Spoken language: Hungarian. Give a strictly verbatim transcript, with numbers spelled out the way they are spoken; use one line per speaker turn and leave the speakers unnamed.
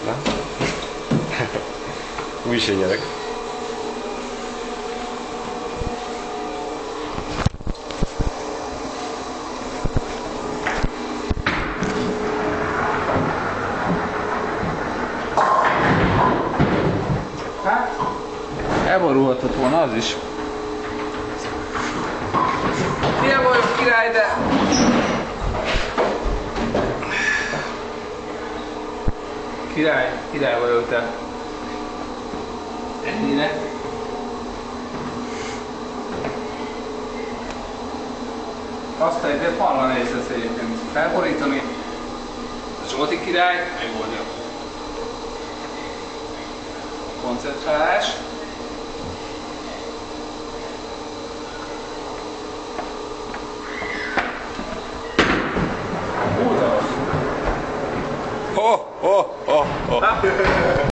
Na? Új is egy gyerek.
Hát, elborulhatott volna az is. Milyen vagyok király, de... Király, király vagyok, de... Ennyire. Azt egyébként marha nehéz lesz egyébként felborítani. A Zsolti király megoldja. Koncentrálás.
Ho, ho, ho, ho.